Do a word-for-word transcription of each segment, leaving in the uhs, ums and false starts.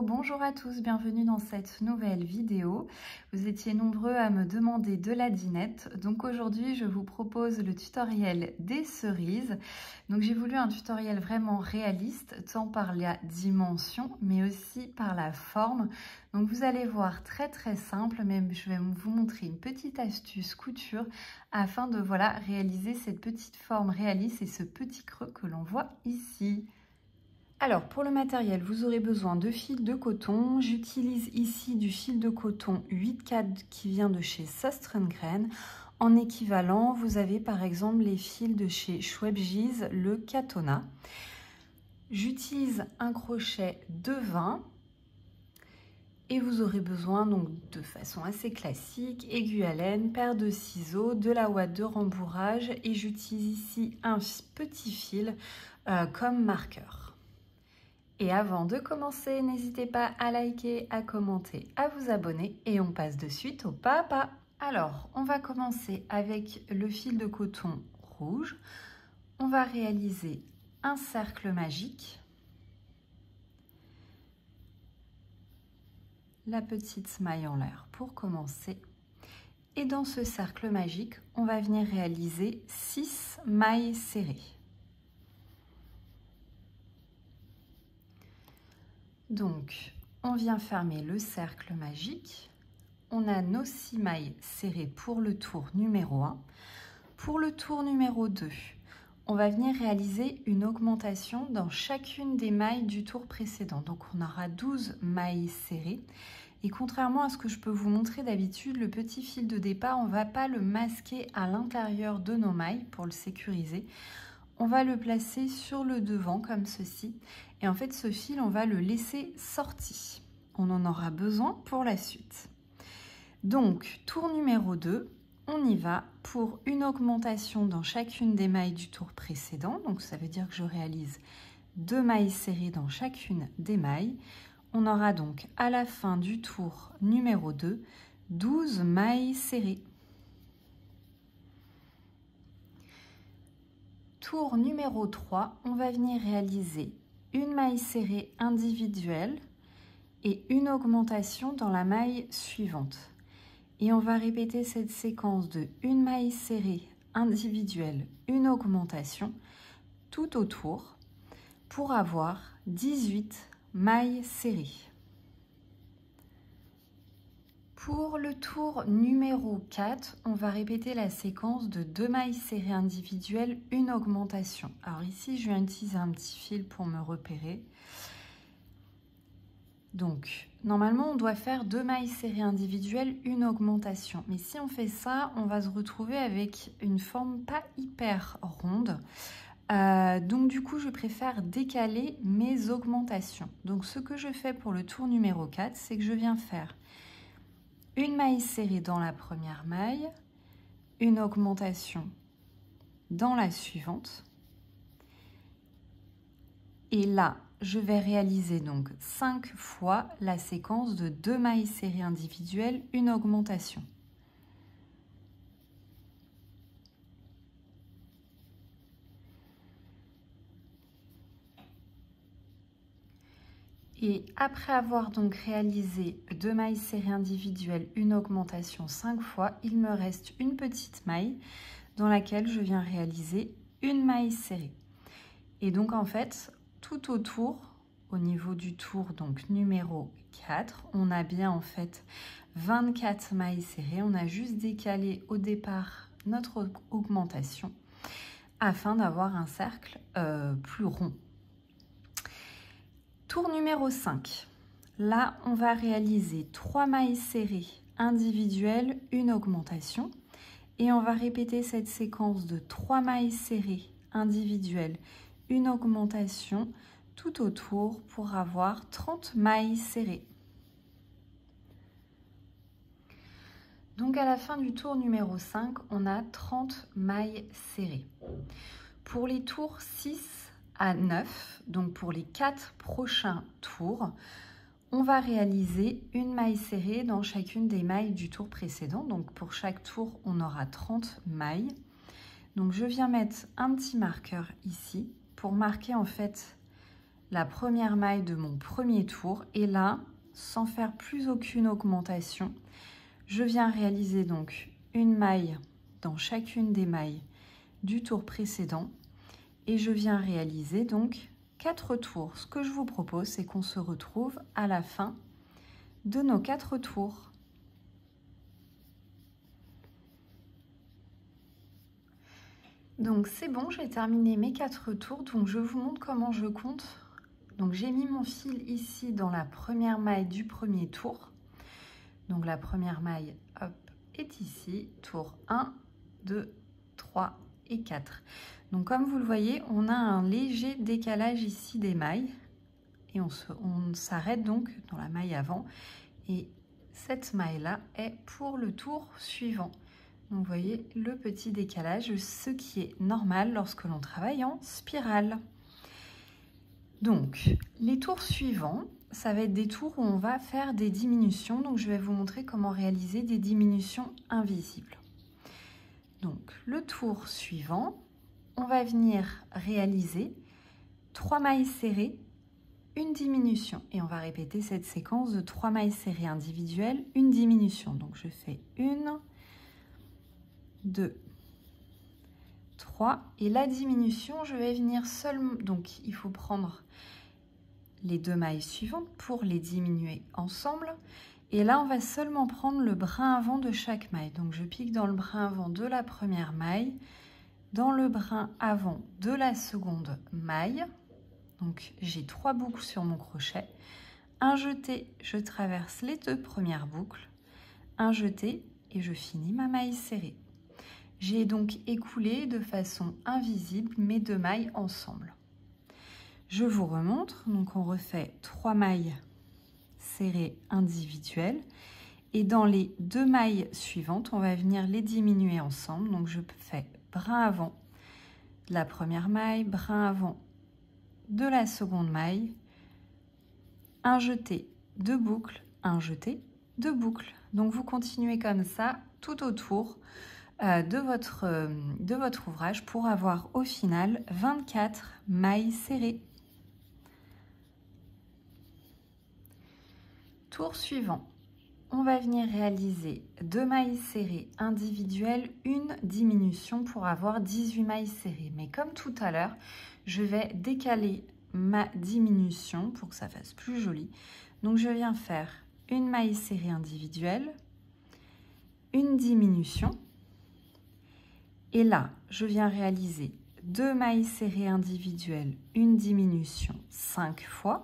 bonjour à tous, bienvenue dans cette nouvelle vidéo. Vous étiez nombreux à me demander de la dinette, donc aujourd'hui je vous propose le tutoriel des cerises. Donc j'ai voulu un tutoriel vraiment réaliste, tant par la dimension, mais aussi par la forme. Donc vous allez voir, très très simple, mais je vais vous montrer une petite astuce couture afin de voilà réaliser cette petite forme réaliste et ce petit creux que l'on voit ici. Alors pour le matériel, vous aurez besoin de fil de coton. J'utilise ici du fil de coton huit quatre qui vient de chez Søstrene. En équivalent, vous avez par exemple les fils de chez Schwebgiz, le Katona. J'utilise un crochet de vingt et vous aurez besoin donc de façon assez classique, aiguille à laine, paire de ciseaux, de la ouate de rembourrage et j'utilise ici un petit fil euh, comme marqueur. Et avant de commencer, n'hésitez pas à liker, à commenter, à vous abonner et on passe de suite au pas à pas. Alors, on va commencer avec le fil de coton rouge. On va réaliser un cercle magique. La petite maille en l'air pour commencer. Et dans ce cercle magique, on va venir réaliser six mailles serrées. Donc, on vient fermer le cercle magique. On a nos six mailles serrées pour le tour numéro un. Pour le tour numéro deux, on va venir réaliser une augmentation dans chacune des mailles du tour précédent. Donc, on aura douze mailles serrées. Et contrairement à ce que je peux vous montrer d'habitude, le petit fil de départ, on ne va pas le masquer à l'intérieur de nos mailles pour le sécuriser. On va le placer sur le devant comme ceci et en fait ce fil on va le laisser sorti. On en aura besoin pour la suite. Donc tour numéro deux, on y va pour une augmentation dans chacune des mailles du tour précédent. Donc ça veut dire que je réalise deux mailles serrées dans chacune des mailles. On aura donc à la fin du tour numéro deux, douze mailles serrées. Tour numéro trois, on va venir réaliser une maille serrée individuelle et une augmentation dans la maille suivante. Et on va répéter cette séquence de une maille serrée individuelle, une augmentation tout autour pour avoir dix-huit mailles serrées. Pour le tour numéro quatre, on va répéter la séquence de deux mailles serrées individuelles, une augmentation. Alors ici, je viens utiliser un petit fil pour me repérer. Donc, normalement, on doit faire deux mailles serrées individuelles, une augmentation. Mais si on fait ça, on va se retrouver avec une forme pas hyper ronde. Euh, donc du coup, je préfère décaler mes augmentations. Donc ce que je fais pour le tour numéro quatre, c'est que je viens faire une maille serrée dans la première maille, une augmentation dans la suivante. Et là, je vais réaliser donc cinq fois la séquence de deux mailles serrées individuelles, une augmentation. Et après avoir donc réalisé deux mailles serrées individuelles, une augmentation cinq fois, il me reste une petite maille dans laquelle je viens réaliser une maille serrée. Et donc en fait, tout autour, au niveau du tour donc numéro quatre, on a bien en fait vingt-quatre mailles serrées. On a juste décalé au départ notre augmentation afin d'avoir un cercle euh, plus rond. Tour numéro cinq, là on va réaliser trois mailles serrées individuelles, une augmentation et on va répéter cette séquence de trois mailles serrées individuelles, une augmentation tout autour pour avoir trente mailles serrées. Donc à la fin du tour numéro cinq, on a trente mailles serrées. Pour les tours six à neuf, donc pour les quatre prochains tours, on va réaliser une maille serrée dans chacune des mailles du tour précédent. Donc pour chaque tour, on aura trente mailles. Donc je viens mettre un petit marqueur ici pour marquer en fait la première maille de mon premier tour et là, sans faire plus aucune augmentation, je viens réaliser donc une maille dans chacune des mailles du tour précédent et je viens réaliser donc quatre tours. Ce que je vous propose, c'est qu'on se retrouve à la fin de nos quatre tours. Donc c'est bon, j'ai terminé mes quatre tours, donc je vous montre comment je compte. Donc j'ai mis mon fil ici dans la première maille du premier tour. Donc la première maille, hop, est ici, tour un, deux, trois et quatre. Donc comme vous le voyez, on a un léger décalage ici des mailles et on se, on s'arrête donc dans la maille avant et cette maille là est pour le tour suivant. Donc vous voyez le petit décalage, ce qui est normal lorsque l'on travaille en spirale. Donc les tours suivants, ça va être des tours où on va faire des diminutions. Donc je vais vous montrer comment réaliser des diminutions invisibles. Donc le tour suivant, on va venir réaliser trois mailles serrées, une diminution. Et on va répéter cette séquence de trois mailles serrées individuelles, une diminution. Donc je fais une, deux, trois. Et la diminution, je vais venir seulement... Donc il faut prendre les deux mailles suivantes pour les diminuer ensemble. Et là, on va seulement prendre le brin avant de chaque maille. Donc je pique dans le brin avant de la première maille, dans le brin avant de la seconde maille. Donc j'ai trois boucles sur mon crochet. Un jeté, je traverse les deux premières boucles. Un jeté et je finis ma maille serrée. J'ai donc écoulé de façon invisible mes deux mailles ensemble. Je vous remontre, donc on refait trois mailles serrées individuelles et dans les deux mailles suivantes, on va venir les diminuer ensemble. Donc je fais brin avant de la première maille, brin avant de la seconde maille, un jeté, deux boucles, un jeté, deux boucles. Donc vous continuez comme ça tout autour euh, de, votre, euh, de votre ouvrage pour avoir au final vingt-quatre mailles serrées. Tour suivant, on va venir réaliser deux mailles serrées individuelles, une diminution pour avoir dix-huit mailles serrées. Mais comme tout à l'heure, je vais décaler ma diminution pour que ça fasse plus joli. Donc je viens faire une maille serrée individuelle, une diminution. Et là, je viens réaliser deux mailles serrées individuelles, une diminution cinq fois.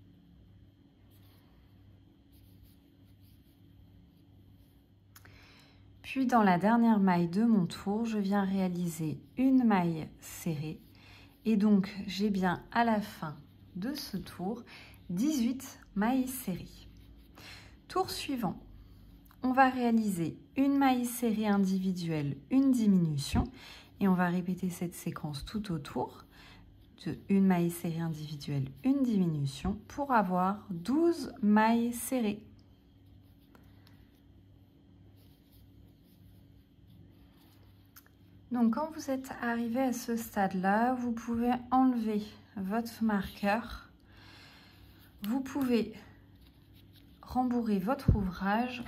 Puis dans la dernière maille de mon tour, je viens réaliser une maille serrée. Et donc, j'ai bien à la fin de ce tour, dix-huit mailles serrées. Tour suivant, on va réaliser une maille serrée individuelle, une diminution. Et on va répéter cette séquence tout autour de une maille serrée individuelle, une diminution pour avoir douze mailles serrées. Donc quand vous êtes arrivé à ce stade-là, vous pouvez enlever votre marqueur. Vous pouvez rembourrer votre ouvrage.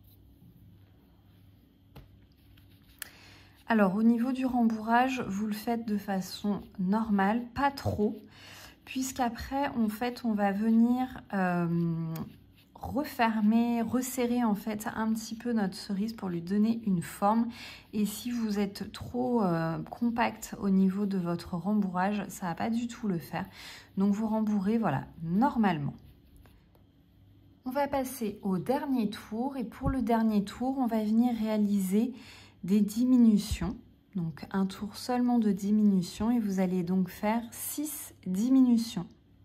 Alors au niveau du rembourrage, vous le faites de façon normale, pas trop, puisqu'après en fait on va venir euh, refermer, resserrer en fait un petit peu notre cerise pour lui donner une forme. Et si vous êtes trop euh, compact au niveau de votre rembourrage, ça va pas du tout le faire. Donc vous rembourrez, voilà, normalement. On va passer au dernier tour et pour le dernier tour, on va venir réaliser des diminutions. Donc un tour seulement de diminution et vous allez donc faire six diminutions.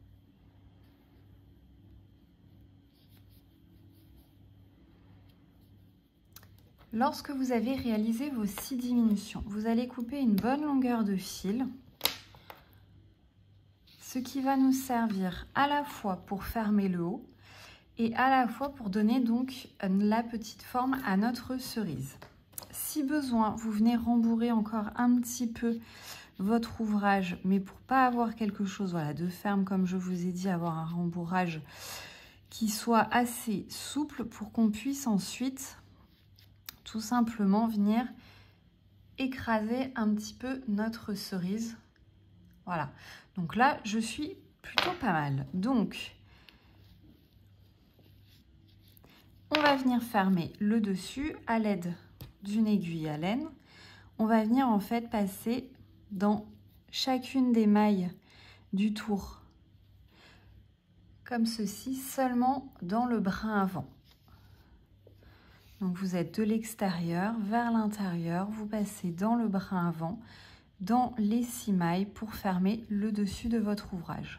Lorsque vous avez réalisé vos six diminutions, vous allez couper une bonne longueur de fil, ce qui va nous servir à la fois pour fermer le haut et à la fois pour donner donc la petite forme à notre cerise. Si besoin, vous venez rembourrer encore un petit peu votre ouvrage, mais pour pas avoir quelque chose voilà, de ferme, comme je vous ai dit, avoir un rembourrage qui soit assez souple pour qu'on puisse ensuite tout simplement venir écraser un petit peu notre cerise. Voilà, donc là je suis plutôt pas mal. Donc on va venir fermer le dessus à l'aide d'une aiguille à laine. On va venir en fait passer dans chacune des mailles du tour comme ceci, seulement dans le brin avant. Donc vous êtes de l'extérieur vers l'intérieur, vous passez dans le brin avant, dans les six mailles pour fermer le dessus de votre ouvrage.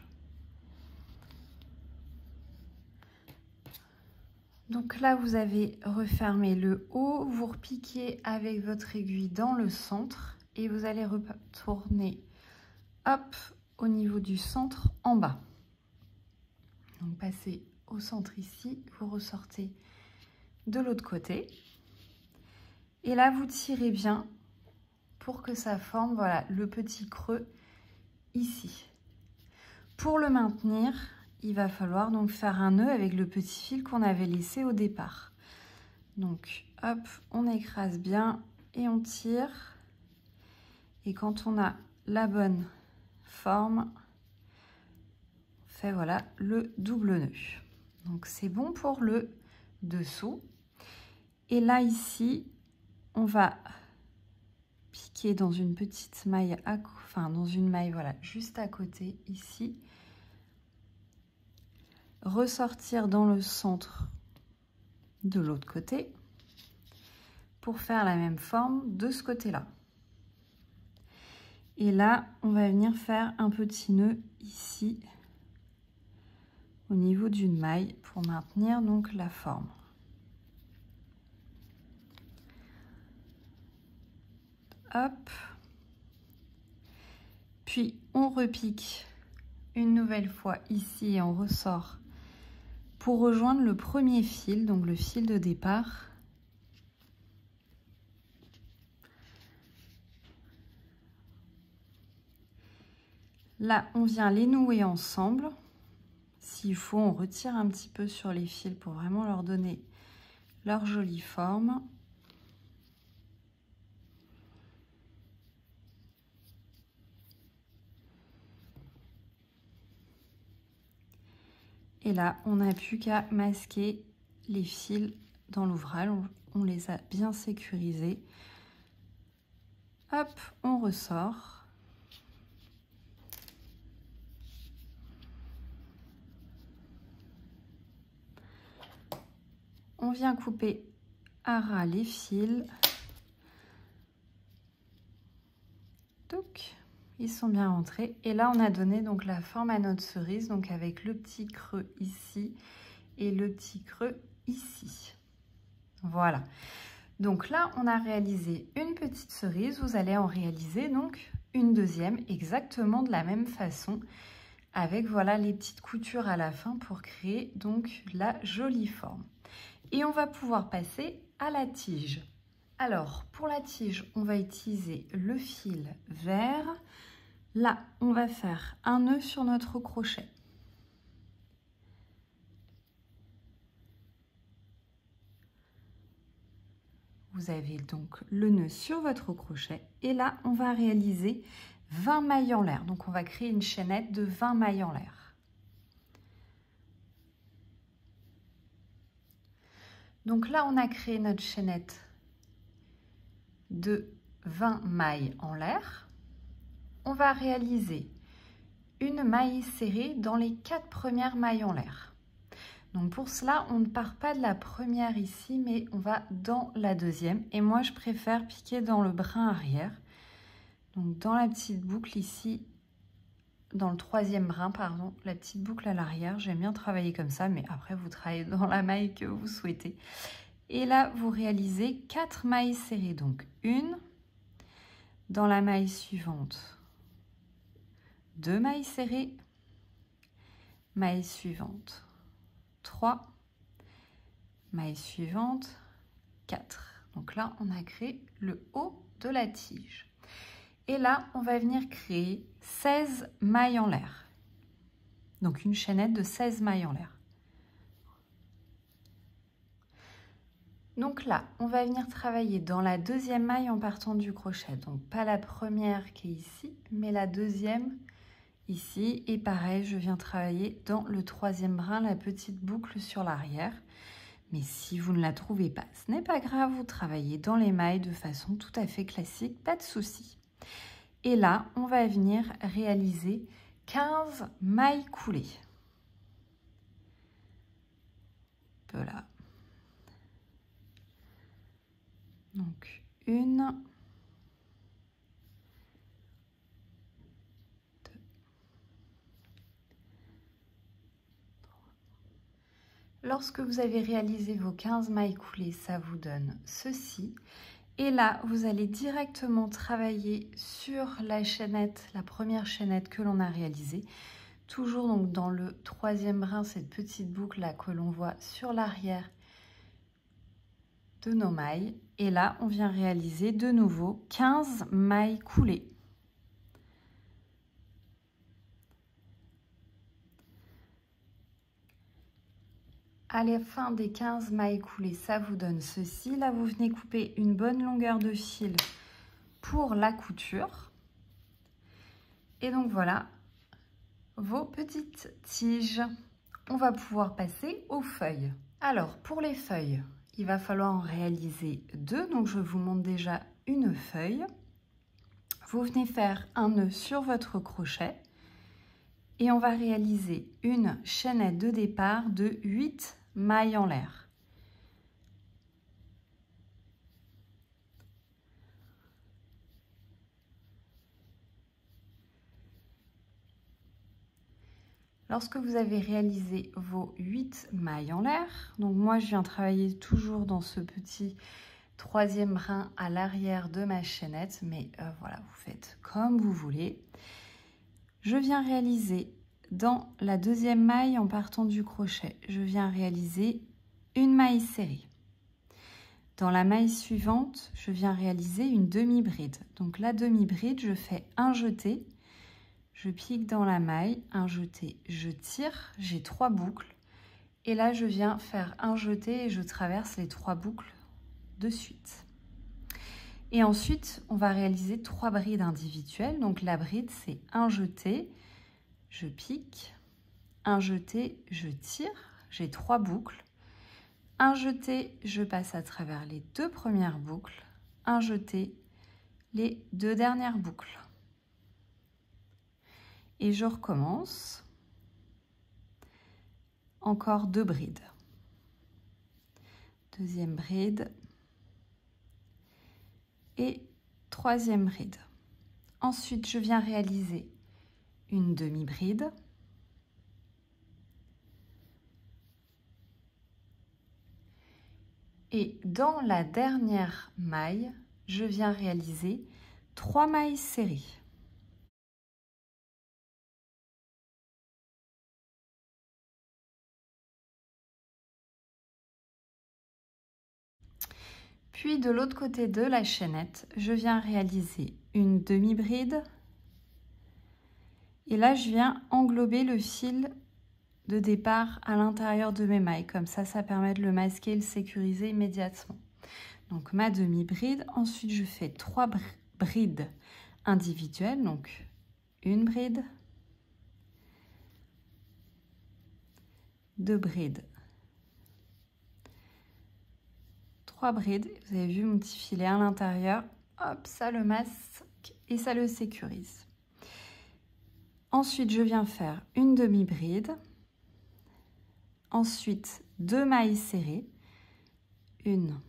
Donc là, vous avez refermé le haut, vous repiquez avec votre aiguille dans le centre et vous allez retourner hop, au niveau du centre en bas. Donc passez au centre ici, vous ressortez de l'autre côté. Et là, vous tirez bien pour que ça forme voilà, le petit creux ici. Pour le maintenir, il va falloir donc faire un nœud avec le petit fil qu'on avait laissé au départ. Donc, hop, on écrase bien et on tire. Et quand on a la bonne forme, on fait voilà le double nœud. Donc, c'est bon pour le dessous. Et là, ici, on va piquer dans une petite maille, à, enfin dans une maille, voilà, juste à côté, ici. Ressortir dans le centre de l'autre côté pour faire la même forme de ce côté-là. Et là, on va venir faire un petit nœud ici au niveau d'une maille pour maintenir donc la forme. Hop. Puis on repique une nouvelle fois ici et on ressort pour rejoindre le premier fil, donc le fil de départ. Là, on vient les nouer ensemble. S'il faut, on retire un petit peu sur les fils pour vraiment leur donner leur jolie forme. Et là, on n'a plus qu'à masquer les fils dans l'ouvrage. On, on les a bien sécurisés. Hop, on ressort. On vient couper à ras les fils. Donc, ils sont bien rentrés. Et là, on a donné donc la forme à notre cerise, donc avec le petit creux ici et le petit creux ici. Voilà. Donc là, on a réalisé une petite cerise. Vous allez en réaliser donc une deuxième exactement de la même façon, avec voilà les petites coutures à la fin pour créer donc la jolie forme. Et on va pouvoir passer à la tige. Alors, pour la tige, on va utiliser le fil vert. Là, on va faire un nœud sur notre crochet. Vous avez donc le nœud sur votre crochet. Et là, on va réaliser vingt mailles en l'air. Donc, on va créer une chaînette de vingt mailles en l'air. Donc là, on a créé notre chaînette de vingt mailles en l'air. On va réaliser une maille serrée dans les quatre premières mailles en l'air. Donc pour cela, on ne part pas de la première ici, mais on va dans la deuxième. Et moi, je préfère piquer dans le brin arrière. Donc dans la petite boucle ici, dans le troisième brin, pardon, la petite boucle à l'arrière. J'aime bien travailler comme ça, mais après, vous travaillez dans la maille que vous souhaitez. Et là, vous réalisez quatre mailles serrées. Donc une, dans la maille suivante, deux mailles serrées, maille suivante, trois, maille suivante, quatre. Donc là, on a créé le haut de la tige. Et là, on va venir créer seize mailles en l'air. Donc une chaînette de seize mailles en l'air. Donc là, on va venir travailler dans la deuxième maille en partant du crochet. Donc pas la première qui est ici, mais la deuxième ici. Et pareil, je viens travailler dans le troisième brin, la petite boucle sur l'arrière. Mais si vous ne la trouvez pas, ce n'est pas grave, vous travaillez dans les mailles de façon tout à fait classique, pas de souci. Et là, on va venir réaliser quinze mailles coulées. Un peu là. Donc, une, deux, trois. Lorsque vous avez réalisé vos quinze mailles coulées, ça vous donne ceci. Et là, vous allez directement travailler sur la chaînette, la première chaînette que l'on a réalisée. Toujours donc dans le troisième brin, cette petite boucle là que l'on voit sur l'arrière de nos mailles. Et là, on vient réaliser de nouveau quinze mailles coulées. À la fin des quinze mailles coulées, ça vous donne ceci. Là, vous venez couper une bonne longueur de fil pour la couture. Et donc voilà vos petites tiges. On va pouvoir passer aux feuilles. Alors, pour les feuilles, il va falloir en réaliser deux. Donc, je vous montre déjà une feuille. Vous venez faire un nœud sur votre crochet et on va réaliser une chaînette de départ de huit mailles en l'air. Lorsque vous avez réalisé vos huit mailles en l'air, donc moi je viens travailler toujours dans ce petit troisième brin à l'arrière de ma chaînette, mais euh, voilà, vous faites comme vous voulez. Je viens réaliser dans la deuxième maille en partant du crochet, je viens réaliser une maille serrée. Dans la maille suivante, je viens réaliser une demi-bride. Donc la demi-bride, je fais un jeté. Je pique dans la maille, un jeté, je tire, j'ai trois boucles. Et là, je viens faire un jeté et je traverse les trois boucles de suite. Et ensuite, on va réaliser trois brides individuelles. Donc la bride, c'est un jeté, je pique, un jeté, je tire, j'ai trois boucles. Un jeté, je passe à travers les deux premières boucles. Un jeté, les deux dernières boucles. Et je recommence. Encore deux brides. Deuxième bride. Et troisième bride. Ensuite, je viens réaliser une demi-bride. Et dans la dernière maille, je viens réaliser trois mailles serrées. Puis de l'autre côté de la chaînette, je viens réaliser une demi-bride. Et là, je viens englober le fil de départ à l'intérieur de mes mailles. Comme ça, ça permet de le masquer et le sécuriser immédiatement. Donc ma demi-bride. Ensuite, je fais trois brides individuelles. Donc une bride, deux brides, trois brides. Vous avez vu mon petit filet à l'intérieur. Hop, ça le masque et ça le sécurise. Ensuite, je viens faire une demi-bride. Ensuite, deux mailles serrées. Une,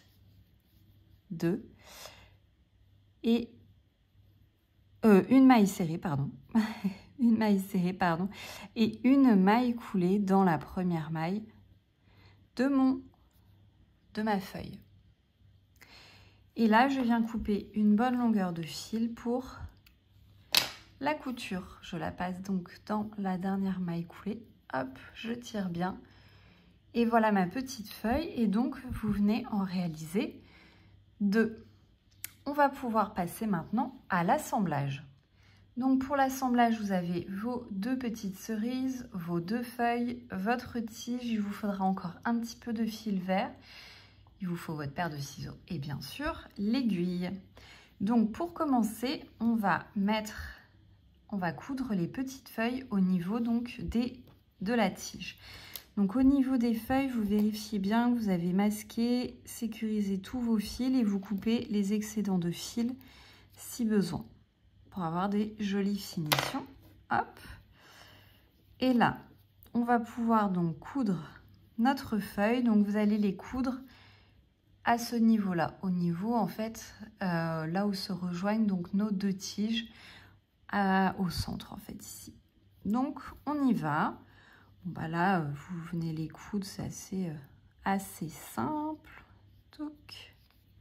deux. Et euh, une maille serrée, pardon. une maille serrée, pardon. Et une maille coulée dans la première maille de mon de ma feuille. Et là, je viens couper une bonne longueur de fil pour la couture. Je la passe donc dans la dernière maille coulée. Hop, je tire bien. Et voilà ma petite feuille. Et donc, vous venez en réaliser deux. on va pouvoir passer maintenant à l'assemblage. Donc pour l'assemblage, vous avez vos deux petites cerises, vos deux feuilles, votre tige, il vous faudra encore un petit peu de fil vert, il vous faut votre paire de ciseaux et bien sûr l'aiguille. Donc pour commencer, on va mettre, on va coudre les petites feuilles au niveau donc des, de la tige. Donc au niveau des feuilles, vous vérifiez bien que vous avez masqué, sécurisé tous vos fils et vous coupez les excédents de fil si besoin, pour avoir des jolies finitions. Hop. Et là, on va pouvoir donc coudre notre feuille. Donc vous allez les coudre à ce niveau-là, au niveau en fait, euh, là où se rejoignent donc nos deux tiges, à, au centre en fait ici. Donc on y va. Bon, bah là, vous venez les coudre, c'est assez, euh, assez simple. Touc.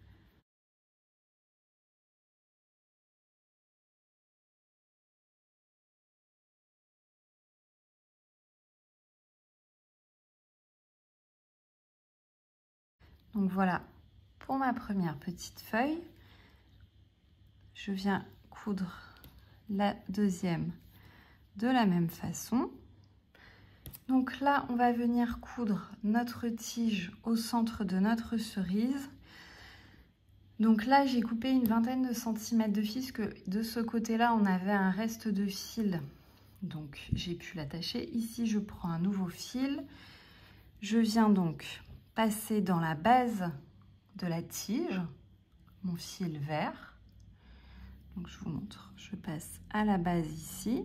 Donc voilà, pour ma première petite feuille, je viens coudre la deuxième de la même façon. Donc là, on va venir coudre notre tige au centre de notre cerise. Donc là, j'ai coupé une vingtaine de centimètres de fil, parce que de ce côté-là, on avait un reste de fil. Donc j'ai pu l'attacher. Ici, je prends un nouveau fil. Je viens donc passer dans la base de la tige, mon fil vert. Donc je vous montre, je passe à la base ici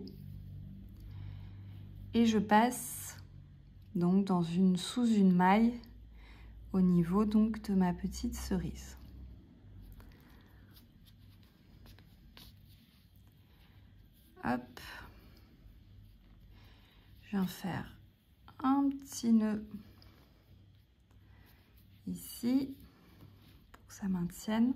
et je passe donc dans une sous une maille au niveau donc de ma petite cerise. Hop, je viens faire un petit nœud ici pour que ça maintienne.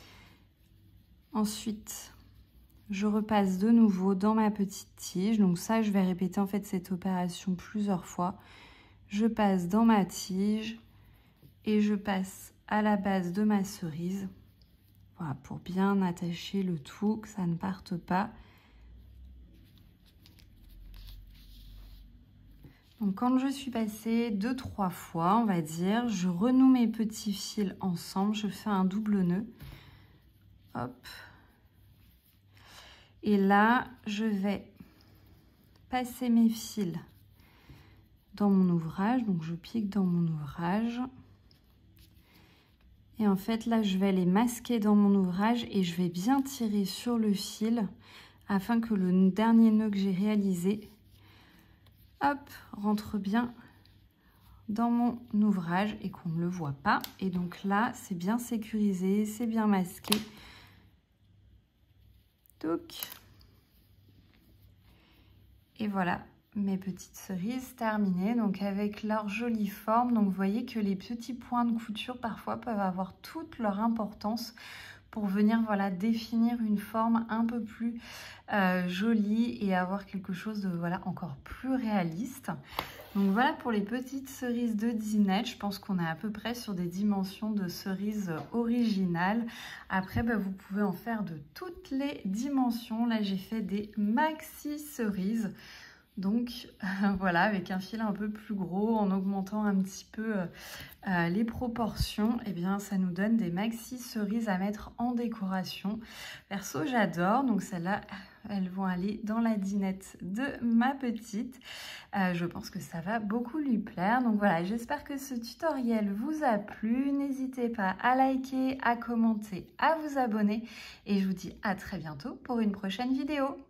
Ensuite, je repasse de nouveau dans ma petite tige. Donc ça, je vais répéter en fait cette opération plusieurs fois. Je passe dans ma tige et je passe à la base de ma cerise. Voilà, pour bien attacher le tout, que ça ne parte pas. Donc quand je suis passée deux, trois fois, on va dire, je renoue mes petits fils ensemble, je fais un double nœud. Hop. Et là, je vais passer mes fils dans mon ouvrage. Donc, je pique dans mon ouvrage. Et en fait, là, je vais les masquer dans mon ouvrage et je vais bien tirer sur le fil afin que le dernier nœud que j'ai réalisé, hop, rentre bien dans mon ouvrage et qu'on ne le voit pas. Et donc là, c'est bien sécurisé, c'est bien masqué. Donc, et voilà mes petites cerises terminées, donc avec leur jolie forme. Donc vous voyez que les petits points de couture parfois peuvent avoir toute leur importance pour venir voilà définir une forme un peu plus euh, jolie et avoir quelque chose de voilà encore plus réaliste. Donc voilà pour les petites cerises de dinette. Je pense qu'on est à peu près sur des dimensions de cerises originales. Après, bah, vous pouvez en faire de toutes les dimensions. Là, j'ai fait des maxi cerises. Donc euh, voilà, avec un fil un peu plus gros, en augmentant un petit peu euh, euh, les proportions, et eh bien ça nous donne des maxi cerises à mettre en décoration. Perso, j'adore, donc celles-là, elles vont aller dans la dinette de ma petite. Euh, je pense que ça va beaucoup lui plaire. Donc voilà, j'espère que ce tutoriel vous a plu. N'hésitez pas à liker, à commenter, à vous abonner. Et je vous dis à très bientôt pour une prochaine vidéo.